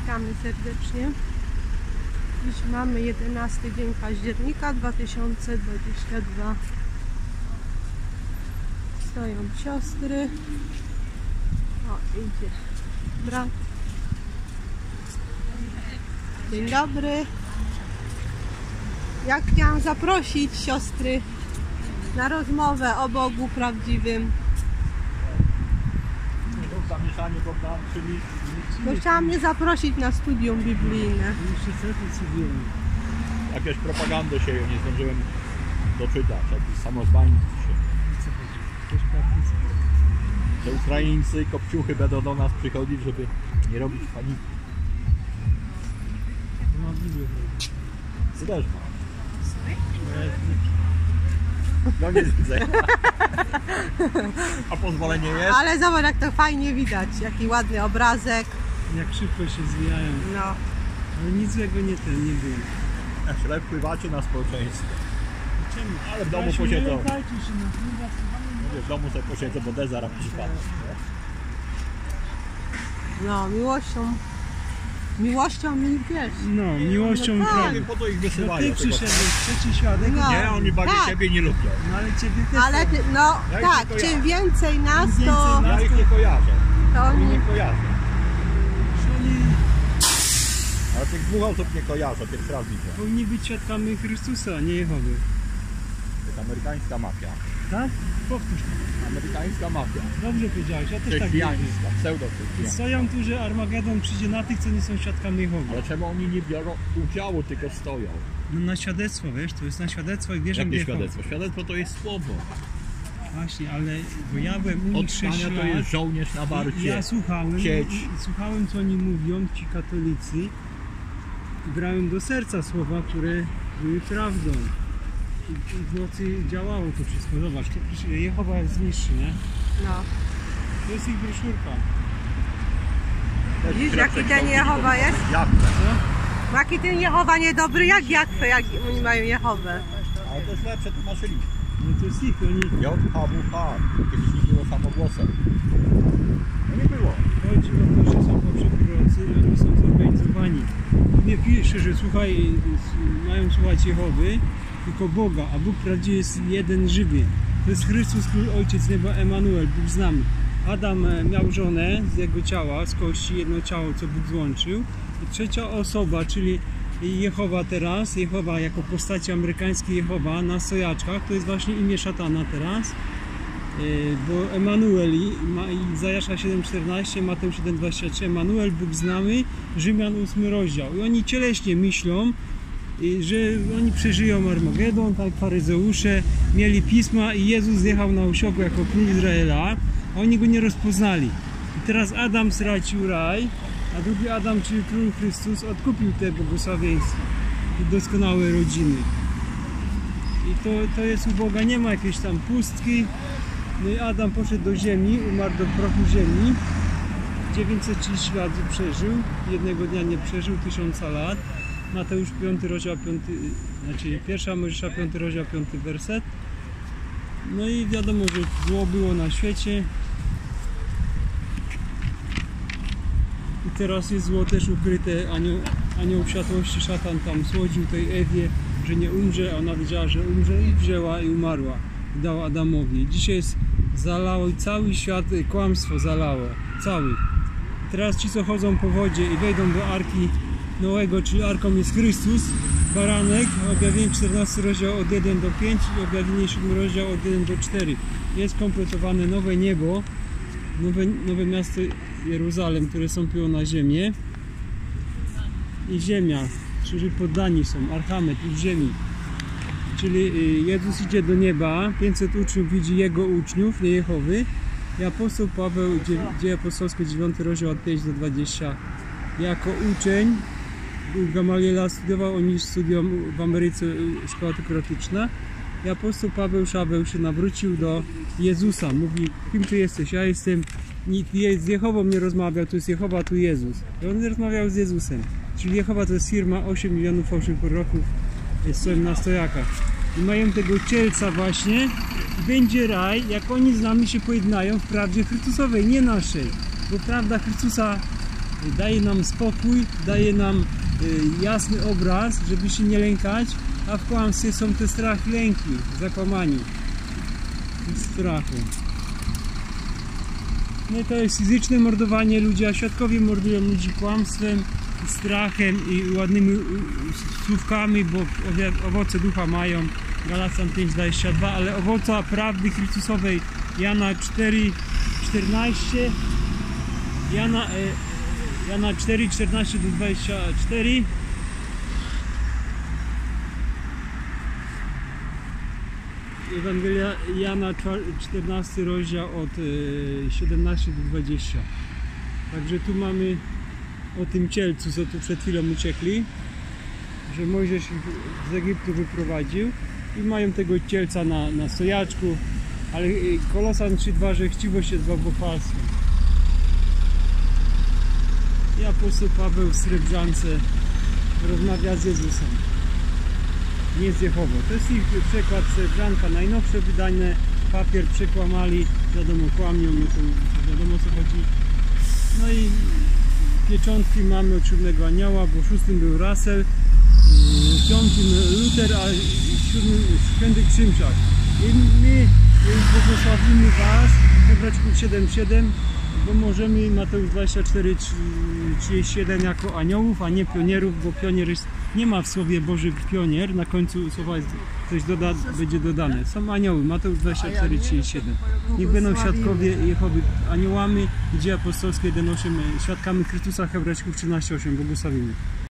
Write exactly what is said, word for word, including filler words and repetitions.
Witamy serdecznie. Dziś mamy jedenasty dzień października dwa tysiące dwudziestego drugiego. Stoją siostry. O, idzie brat. Dzień dobry. Ja chciałam zaprosić siostry na rozmowę o Bogu prawdziwym. Bo chciałam mnie zaprosić na studium biblijne. Jakieś propagandę się nie zdążyłem doczytać, jakiś samozwańcy się. Że Ukraińcy, kopciuchy będą do nas przychodzić, żeby nie robić paniki. Ty też ma. No nie widzę. A pozwolenie jest? Ale zobacz, jak to fajnie widać, jaki ładny obrazek. Jak szybko się zwijają. No. Ale nic złego nie ten nie było. Źle wpływacie na społeczeństwo. Czemu? Ale w domu Kasiu, posiedzą. nie lękajcie się, no, kurwa, Mówię, w domu sobie posiedzę, bo D zaraz przypadł. No, miłością. Miłością mi wiesz. No, miłością No tak. prawie. Nie wiem, po to ich No wysyłają. ty tylko- przyszedłeś, trzeci świadek. No. Nie, oni bardziej Tak. siebie nie lubią. No ale ciebie też. Ale ty, no Ja ich tak, tylko czym ja. więcej nas, Im więcej to, nas- Ja ich nie kojarzę. to Oni oni... nie kojarzę. Czyli Ale tych dwóch osób nie kojarzę, pierwszy raz widzę. powinni być świadkami Chrystusa, a nie Jehowy. To jest amerykańska mafia. Tak? Powtórz. Amerykańska mafia. Dobrze powiedziałeś, ja też tak mówię. Chrześcijańska, I pseudo-chrześcijańska. stoją tu, że Armagedon przyjdzie na tych, co nie są świadkami Jehowy. Ale czemu oni nie biorą udziału, tylko stoją? No na świadectwo, wiesz, to jest na świadectwo i wierzę w Jakie Jehowę. świadectwo? Świadectwo to jest słowo. Właśnie, ale bo ja byłem u nich sześć Odstania to lat. jest żołnierz na I warcie. ja słuchałem, sieć. i, i słuchałem, co oni mówią, ci katolicy, i brałem do serca słowa, które były prawdą. I, i w nocy działało to wszystko. Zobacz, to przecież Jehowa jest niższy, nie? No. To jest ich broszurka. Widzisz, jaki ten Jehowa jest? Jachwę. Co? Jaki ten Jehowa niedobry, jak Jachwę, jak oni mają Jehowę. Ale to jest lepsze, tłumaczyli. No to jest ich, oni... J H W H. Kiedyś nie było samogłosem. No nie było. Chodzi o to, że są poprzez prorocy i oni są zorganizowani. Nie pisze, że słuchaj, mają słuchać Jehowy, tylko Boga, a Bóg prawdziwie jest jeden żywy. To jest Chrystus, Król Ojciec Nieba, Emanuel, Bóg z nami. Adam miał żonę z jego ciała, z kości, jedno ciało, co Bóg złączył. I trzecia osoba, czyli Jehowa teraz, Jehowa jako postaci amerykańskiej Jehowa na stojaczkach, to jest właśnie imię szatana teraz. Bo Emanuel, Izajasza siedem czternaście, Mateusz siedem dwadzieścia trzy, Emanuel, Bóg z nami, Rzymian ósmy rozdział. I oni cieleśnie myślą, że oni przeżyją Armagedon, tak faryzeusze, mieli pisma i Jezus zjechał na osiołku jako król Izraela, a oni go nie rozpoznali. I teraz Adam stracił raj, a drugi Adam, czyli król Chrystus, odkupił te błogosławieństwa i doskonałe rodziny. I to, to jest u Boga, nie ma jakiejś tam pustki. No i Adam poszedł do ziemi, umarł do prochu ziemi. dziewięćset trzydzieści lat przeżył, jednego dnia nie przeżył, tysiąca lat. Mateusz piąty rozdział, piąty, znaczy pierwsza Mojżesza piąty rozdział, piąty werset. No i wiadomo, że zło było na świecie. I teraz jest zło też ukryte, anioł, anioł światłości, szatan tam słodził tej Ewie, że nie umrze, a ona wiedziała, że umrze i wzięła i umarła. I dała Adamowi. Dzisiaj jest zalało i cały świat, kłamstwo zalało. Cały. I teraz ci, co chodzą po wodzie i wejdą do Arki Noego, czyli Arką jest Chrystus, baranek, objawienie czternasty rozdział od jeden do pięciu i objawienie siódmy rozdział od jeden do czterech. Jest kompletowane nowe niebo, nowe, nowe miasto Jeruzalem, które stąpiło na ziemię i ziemia, którzy poddani są, Archamet i w ziemi. Czyli Jezus idzie do nieba, pięćset uczniów widzi Jego uczniów, nie Jehowy. I apostoł Paweł, Dzieje apostolskie, dziewiąty rozdział od pięć do dwudziestu. Jako uczeń u Gamaliela studiował, oni studiują w Ameryce szkoła teokratyczna. I apostoł Paweł Szabeł się nawrócił do Jezusa. Mówi, kim ty jesteś? Ja jestem, z Jehową nie rozmawiał, to jest Jehowa, tu Jezus. I on rozmawiał z Jezusem. Czyli Jehowa to jest firma, osiem milionów fałszywych proroków stoją na stojakach. I mają tego cielca właśnie i będzie raj, jak oni z nami się pojednają w prawdzie Chrystusowej, nie naszej. Bo prawda Chrystusa daje nam spokój, daje nam y, jasny obraz, żeby się nie lękać, a w kłamstwie są te strach i lęki, zakłamani strachu. No i to jest fizyczne mordowanie ludzi, a świadkowie mordują ludzi kłamstwem, strachem i ładnymi y, słówkami, bo owie- owoce ducha mają, Galacjan pięć dwadzieścia dwa, ale owoca prawdy Chrystusowej Jana cztery czternaście, Jana, e, Jana cztery czternaście do dwudziestu czterech. Ewangelia Jana czternasty rozdział od e, siedemnastego do dwudziestu. Także tu mamy o tym cielcu, co tu przed chwilą uciekli, że Mojżesz ich z Egiptu wyprowadził i mają tego cielca na, na stojaczku, ale Kolosan trzy dwa, że chciwość jest bałwochwalstwem. I apostoł Paweł w Srebrzance rozmawia z Jezusem, nie z Jehową. To jest ich przekład Srebrzanka, najnowsze wydane, papier przekłamali, wiadomo, kłamią, no to wiadomo o co chodzi. No i pieczątki mamy od siódmego anioła, bo w szóstym był Russell, w piątym Luther, a w siódmym święty Krzymczak. I my błogosławimy Was, Hebrajczyków siedem siedem, bo możemy Mateusz dwadzieścia cztery trzydzieści jeden jako aniołów, a nie pionierów, bo pionier jest, nie ma w słowie Boży pionier, na końcu słowa jest, coś doda, będzie dodane. Są anioły, Mateusz dwadzieścia cztery trzydzieści jeden. Niech będą świadkowie Jehowy aniołami, dzieje apostolskie jeden osiem, świadkami Chrystusa, Hebrajczyków trzynaście osiem. Błogosławimy.